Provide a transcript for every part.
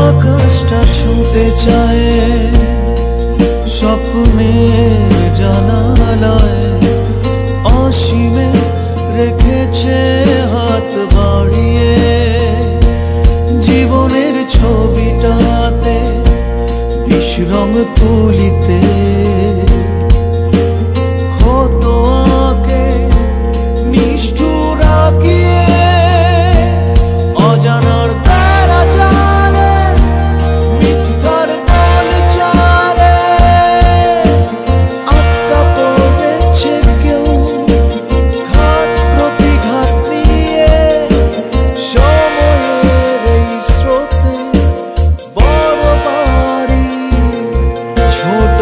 আকাশটা ছুঁতে চায় স্বপ্নে জানালায়, অসীমে রেখেছে হাত বাড়িয়ে। জীবনের ছবিটাতে বিষ-রঙ তুলিতে হতো আঁকে নিষ্ঠুর আঁকিয়ে। অজানার বেড়া জালে মিথ্যার বল চালে আটকা পড়েছে কেউ ঘাত প্রতিঘাত নিয়ে। সময়ের এই স্রোতে বড় বাড়ি ছোট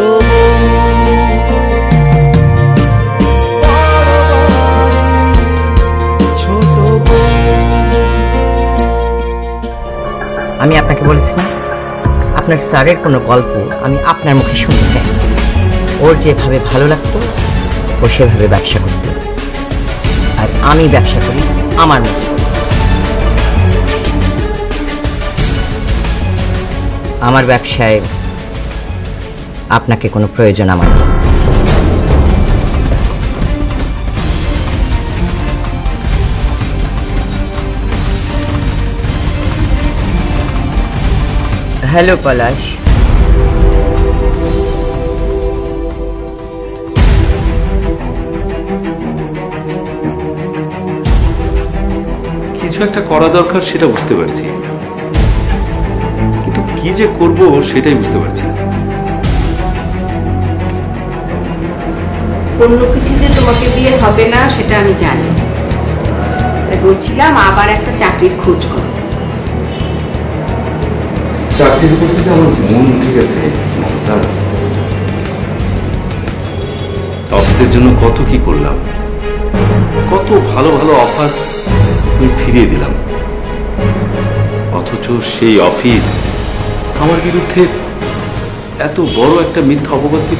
আমি আপনাকে বলেছি না, আপনার স্যারের কোনো গল্প আমি আপনার মুখে শুনতে চাই। ওর যেভাবে ভালো লাগতো ও সেভাবে ব্যবসা করত, আর আমি ব্যবসা করি আমার মতো। আমার ব্যবসায় আপনাকে কোনো প্রয়োজন আমার নেই। হ্যালো পলাশ, কিছু একটা করা দরকার সেটা বুঝতে পারছি, কিন্তু কি যে করব সেটাই বুঝতে পারছি না। অন্য কিছুতে তোমাকে দিয়ে হবে না সেটা আমি জানি, তাই বলছিলাম আবার একটা চাকরির খোঁজ করো। চাকরির উপর থেকে আমার মন উঠে গেছে। অফিসের জন্য কত কি করলাম, কত ভালো ভালো অফার আমি ফিরিয়ে দিলাম, অথচ সেই অফিস আমার বিরুদ্ধে এত বড় একটা মিথ্যা অপবাদ দিল।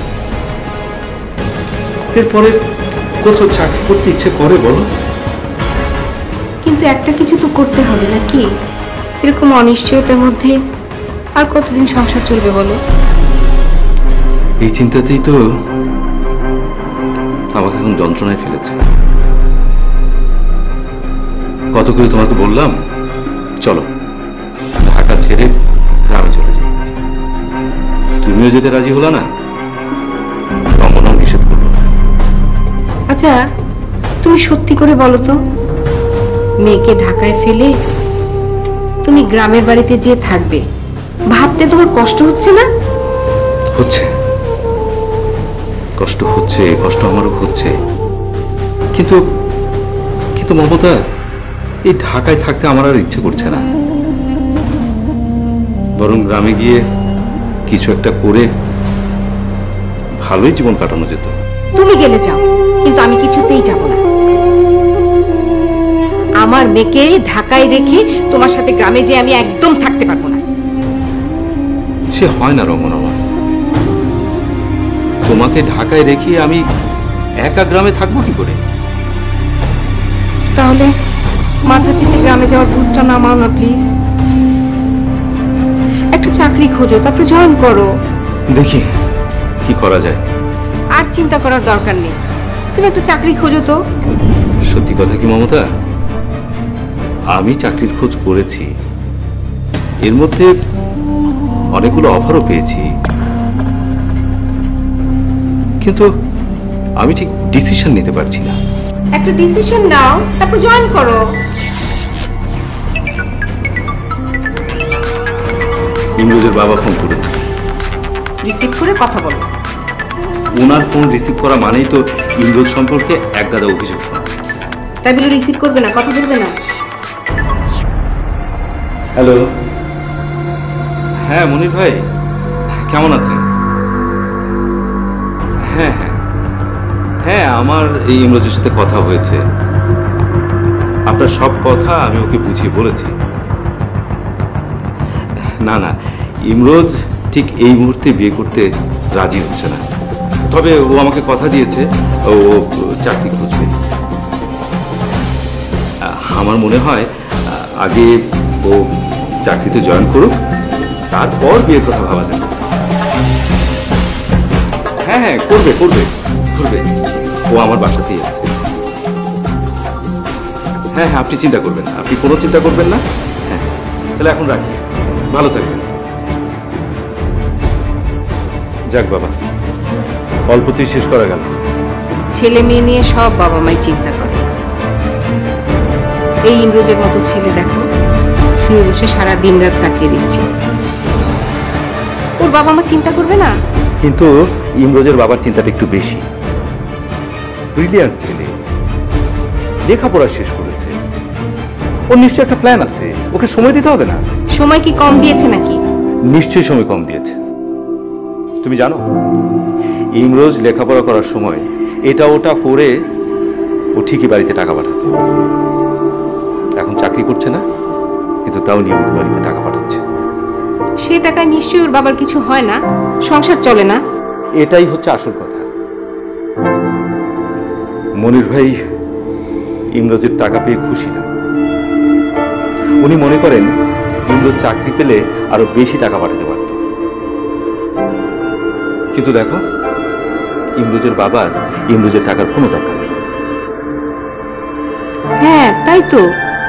এরপরে কোথাও চাকরি করতে ইচ্ছে করে বলো? কিন্তু একটা কিছু তো করতে হবে নাকি? এরকম অনিশ্চয়তার মধ্যে আর কতদিন সংসার চলবে বলো? এই চিন্তাতেই তো আমাকে এখন যন্ত্রণায় ফেলেছে। কত করে তোমাকে বললাম চলো ঢাকা ছেড়ে গ্রামে চলে যাই, তুমিও যেতে রাজি হলো না, রমনাও নিষেধ করলো। আচ্ছা তুমি সত্যি করে বলো তো, মেয়েকে ঢাকায় ফেলে তুমি গ্রামের বাড়িতে যেয়ে থাকবে ভাবতে তোমার কষ্ট হচ্ছে না? হচ্ছে, কষ্ট হচ্ছে, কষ্ট আমারও হচ্ছে, কিন্তু কিন্তু মমতা, এই ঢাকায় থাকতে আমার আর ইচ্ছে করছে না। বরং গ্রামে গিয়ে কিছু একটা করে ভালোই জীবন কাটানো যেত। তুমি গেলে যাও, কিন্তু আমি কিছুতেই যাব না। আমার মেয়েকে ঢাকায় রেখে তোমার সাথে গ্রামে যে আমি একদম থাকতে পারবো না। সে হয় না রমন, আমার তোমাকে ঢাকায় রেখে আমি একা গ্রামে থাকবো কি করে? তাহলে মাথা থেকে গ্রামে যাওয়ার ভূতটা নামাও না প্লিজ। একটা চাকরি খোঁজো, তারপরে জয়েন করো। দেখি কি করা যায়। আর চিন্তা করার দরকার নেই, তুমি একটা চাকরি খোঁজো তো। সত্যি কথা কি মমতা, আমি চাকরির খোঁজ করেছি, এর মধ্যে অনেকগুলো অফারও পেয়েছি, কিন্তু আমি ঠিক ডিসিশন নিতে পারছি না। একটা ডিসিশন নাও, তারপর জয়েন করো। ইমরোজের বাবা ফোন করেছে, রিসিভ করে কথা বলো। ওনার ফোন রিসিভ করা মানেই তো ইমরোজ সম্পর্কে এক গাদা অভিযোগ শোনা। তাই বলে রিসিভ করবে না, কথা বলবে না? হ্যালো, হ্যাঁ মনির ভাই, কেমন আছেন? হ্যাঁ হ্যাঁ হ্যাঁ, আমার এই ইমরোজের সাথে কথা হয়েছে, আপনার সব কথা আমি ওকে বুঝিয়ে বলেছি। না না, ইমরোজ ঠিক এই মুহূর্তে বিয়ে করতে রাজি হচ্ছে না, তবে ও আমাকে কথা দিয়েছে ও চাকরি খুঁজবে। আমার মনে হয় আগে ও চাকরিতে জয়েন করুক, তারপর বিয়ের কথা ভাবা যাবে। হ্যাঁ হ্যাঁ, করবে করবে করবে, ও আমার বাসাতেই আছে। হ্যাঁ হ্যাঁ, আপনি চিন্তা করবেন না, আপনি কোনো চিন্তা করবেন না। হ্যাঁ, তাহলে এখন রাখি, ভালো থাকবেন। যাক বাবা, অল্পতেই শেষ করা গেল। ছেলে মেয়ে নিয়ে সব বাবা মাই চিন্তা করে। এই ইমরোজের মতো ছেলে দেখো, শুয়ে বসে সারা দিন রাত কাটিয়ে দিচ্ছে। ওর বাবা মা চিন্তা করবে না? কিন্তু ইমরোজের বাবার চিন্তাটা একটু বেশি। ব্রিলিয়ান্ট ছেলে, লেখাপড়া শেষ করেছে, ওর নিশ্চয় একটা প্ল্যান আছে। ওকে সময় দিতে হবে না? সময় কি কম দিয়েছে নাকি? নিশ্চয়ই সময় কম দিয়েছে। তুমি জানো, ইমরোজ লেখাপড়া করার সময় এটা ওটা করে ও ঠিকই বাড়িতে টাকা পাঠাতো। এখন চাকরি করছে না, কিন্তু তাও নিয়মিত বাড়িতে টাকা পাঠাচ্ছে। সে টাকায় নিশ্চয়ই ওর বাবার কিছু হয় না, সংসার চলে না। এটাই হচ্ছে আসল কথা। মনির ভাই ইমরোজের টাকা পেয়ে খুশি না। উনি মনে করেন ইমরোজ চাকরি পেলে আরো বেশি টাকা পাঠাতে পারত। কিন্তু দেখো, ইমরোজের বাবার ইমরোজের টাকার কোনো দরকার নেই। হ্যাঁ তাই তো,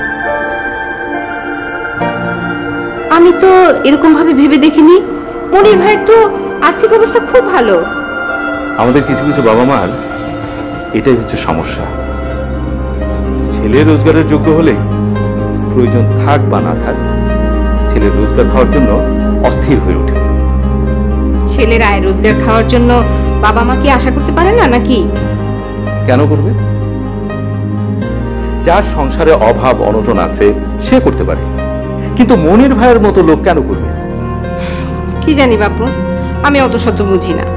আমি তো এরকম ভাবে ভেবে দেখিনি। মনির ভাইয়ের তো আর্থিক অবস্থা খুব ভালো। আমাদের কিছু কিছু বাবা মার এটাই হচ্ছে সমস্যা। ছেলে রোজগারের যোগ্য হলে প্রয়োজন থাক বা না থাক, ছেলের রোজগার খাওয়ার জন্য অস্থির হয়ে ওঠে। ছেলের আয় রোজগার খাওয়ার জন্য বাবা মা কি আশা করতে পারে না নাকি? কেন করবে? যার সংসারে অভাব অনটন আছে সে করতে পারে, কিন্তু মনির ভাইয়ের মতো লোক কেন করবে? কি জানি বাপু, আমি অত শত বুঝি না।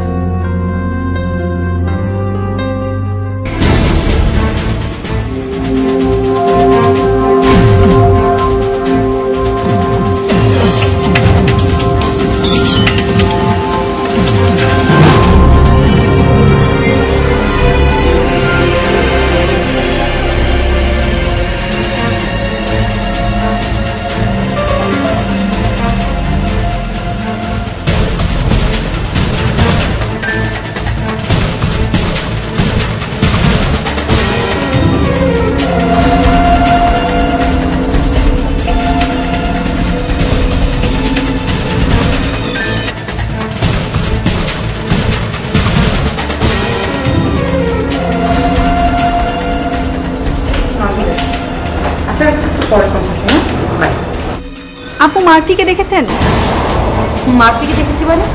আপু মারফিকে দেখেছেন? মারফিকে দেখেছি মানে?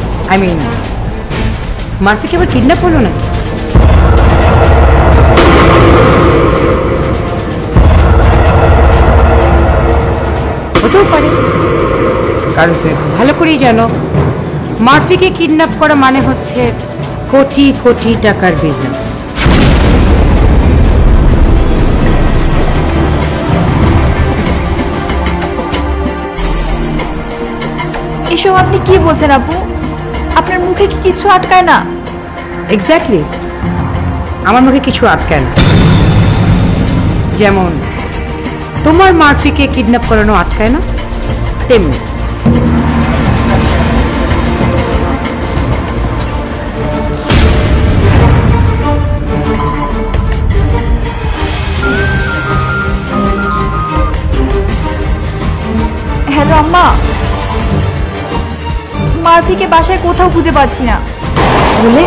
মারফিকে আবার কিডন্যাপ হলো নাকি? হতেও পারে, কারণ তুমি খুব ভালো করেই জানো মারফিকে কিডন্যাপ করা মানে হচ্ছে কোটি কোটি টাকার বিজনেস। এসব আপনি কি বলছেন আপু? আপনার মুখে কি কিছু আটকায় না? এক্স্যাক্টলি, আমার মুখে কিছু আটকায় না। যেমন তোমার মারফিকে কিডন্যাপ করানো আটকায় না, তেমনি হ্যালো আম্মা, মারফিকে বাসায় কোথাও খুঁজে পাচ্ছি না। বলে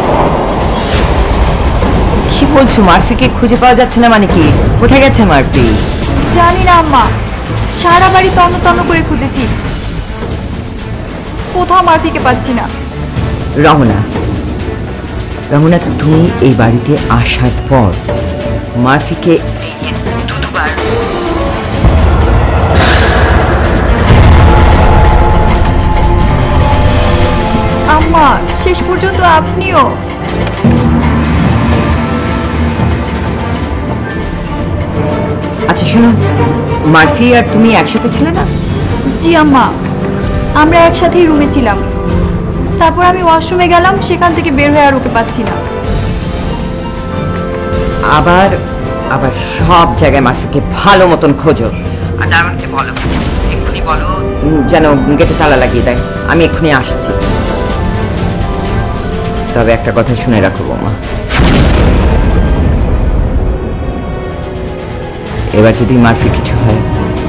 কি বলছো? মারফিকে খুঁজে পাওয়া যাচ্ছে না মানে কি? কোথায় গেছে মারফি? জানি না আম্মা, সারা বাড়ি তন্ন তন্ন করে খুঁজেছি, কোথাও মারফিকে পাচ্ছি না। রমনা, রমনা তুমি এই বাড়িতে আসার পর মারফিকে দুবার আম্মা শেষ পর্যন্ত আপনিও? আচ্ছা শোনো, মারফি আর তুমি একসাথে ছিলে না? জি আম্মা, আমরা একসাথেই রুমে ছিলাম। তারপর আমি ওয়াশরুমে গেলাম, সেখান থেকে বের হয়ে আর ওকে পাচ্ছি না। আবার আবার সব জায়গায় মারফিকে ভালো মতন খোঁজো। আর দারুণকে বলো, এক্ষুনি বলো যেন গেটে তালা লাগিয়ে দেয়। আমি এক্ষুনি আসছি। তবে একটা কথা শুনে রাখো বৌমা, এবার যদি মারফি কিছু হয়,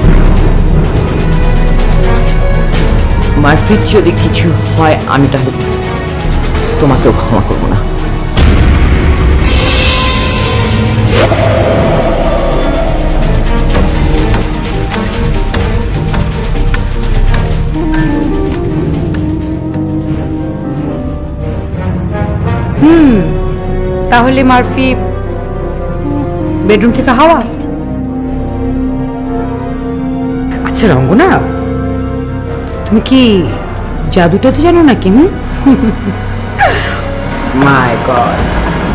মারফির যদি কিছু হয়, আমি তাহলে তোমাকেও ক্ষমা করবো না। তাহলে মারফি বেডরুম থেকে হাওয়া। আচ্ছা রঙ্গনা, তুমি কি জাদুটা তো জানো নাকি? মাই গড,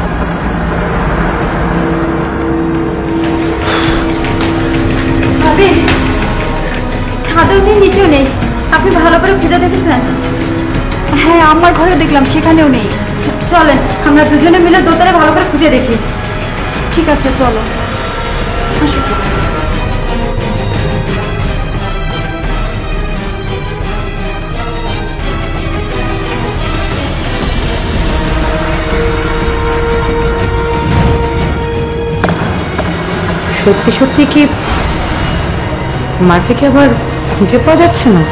ভাবি ছাদেও নেই, নিচেও নেই। আপনি ভালো করে খুঁজে দেখেছেন? হ্যাঁ, আমার ঘরে দেখলাম, সেখানেও নেই। চলেন আমরা দুজনে মিলে দোতলায় ভালো করে খুঁজে দেখি। ঠিক আছে, চলো। আসো। সত্যি সত্যি কি মারফিকে আবার খুঁজে পাওয়া যাচ্ছে না?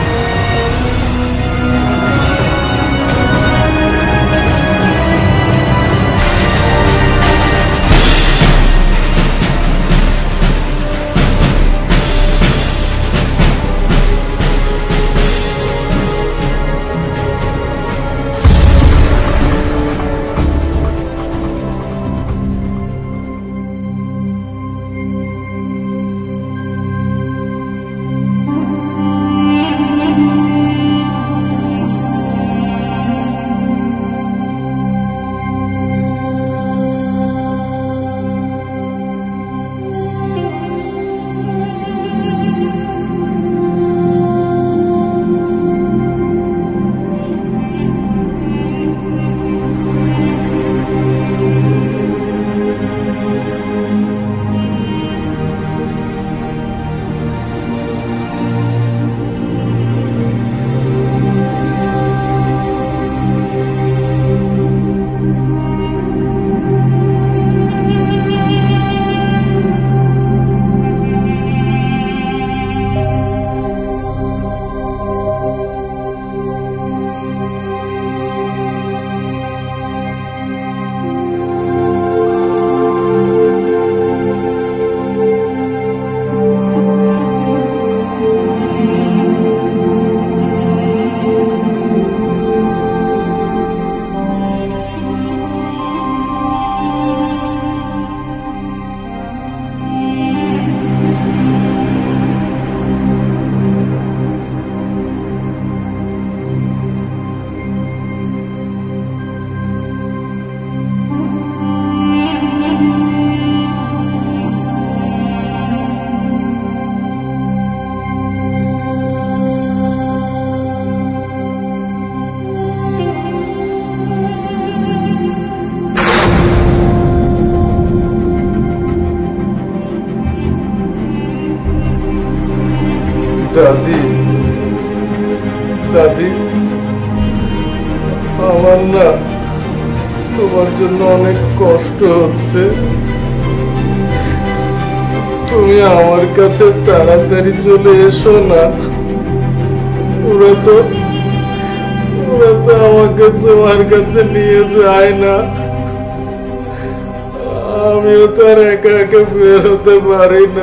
দাদি, দাদি, আমার না তোমার জন্য অনেক কষ্ট হচ্ছে। তুমি আমার কাছে তাড়াতাড়ি চলে এসো না। ওরা তো আমাকে তোমার কাছে নিয়ে যায় না। আমিও তো আর একা একা বের হতে পারি না।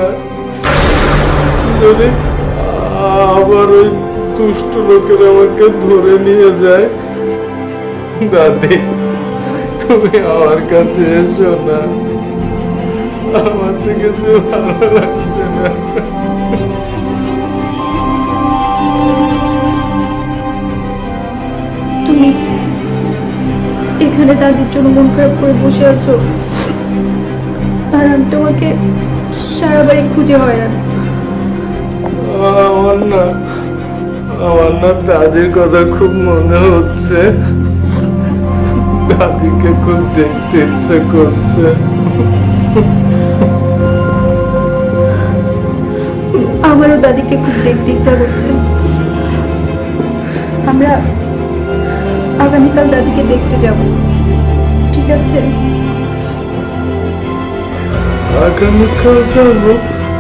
যদি আবার ওই দুষ্ট লোকের আমাকে ধরে নিয়ে যায়, দাদি তুমি আমার কাছে এসো না। আমার তো কিছু ভালো লাগছে না। তুমি এখানে দাদির জন্য মন খারাপ করে বসে আছো, আর আমি তোমাকে সারা বাড়ি খুঁজে হয়রান। আমার না দাদির কথা খুব মনে হচ্ছে। দাদিকে খুব দেখতে ইচ্ছে করছে। আমারও দাদিকে খুব দেখতে ইচ্ছা করছে। আমরা আগামীকাল দাদিকে দেখতে যাব, ঠিক আছে? আগামীকাল যাবো?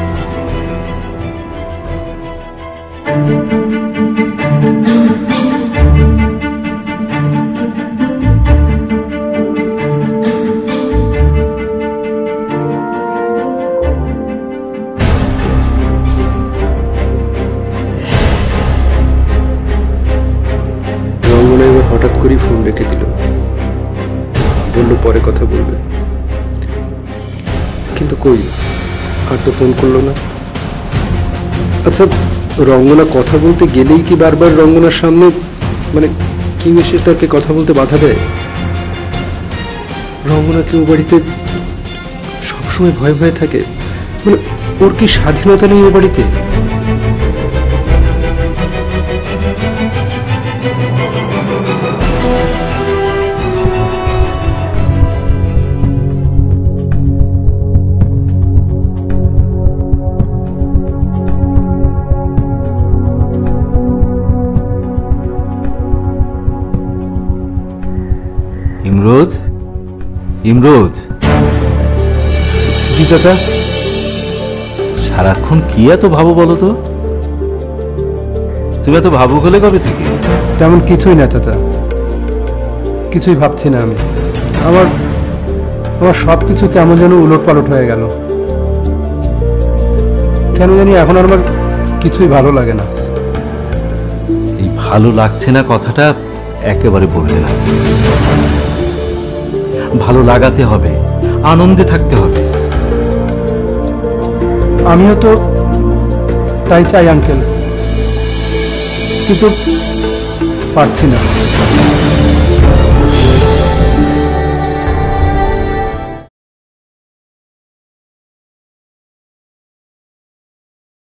রঙ্গনা এবার হঠাৎ করেই ফোন রেখে দিল, বলল পরে কথা বলবে, কিন্তু কই আর তো ফোন করলো না। আচ্ছা, রঙ্গনা কথা বলতে গেলেই কি বারবার রঙ্গনার সামনে মানে কেউ এসে তাকে কথা বলতে বাধা দেয়? রঙ্গনা কেউ বাড়িতে সবসময় ভয় ভয়ে থাকে, মানে ওর কি স্বাধীনতা নেই ও বাড়িতে? ইমরোজ, ইমরোজ। জি চাচা। সারাক্ষণ কি এত ভাবো বলো তো? তুমি এত ভাবুক হলে কবে থেকে? তেমন কিছুই না চাচা, কিছুই ভাবছি না আমি। আমার সব কিছু কেমন যেন উলট পালট হয়ে গেল, কেন জানি এখন আর আমার কিছুই ভালো লাগে না। এই ভালো লাগছে না কথাটা একেবারে বলবে না। ভালো লাগাতে হবে, আনন্দে থাকতে হবে। আমিও তো তাই চাই আঙ্কেল, কিন্তু পারছি না।